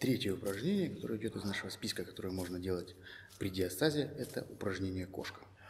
Третье упражнение, которое идет из нашего списка, которое можно делать при диастазе, это упражнение кошка.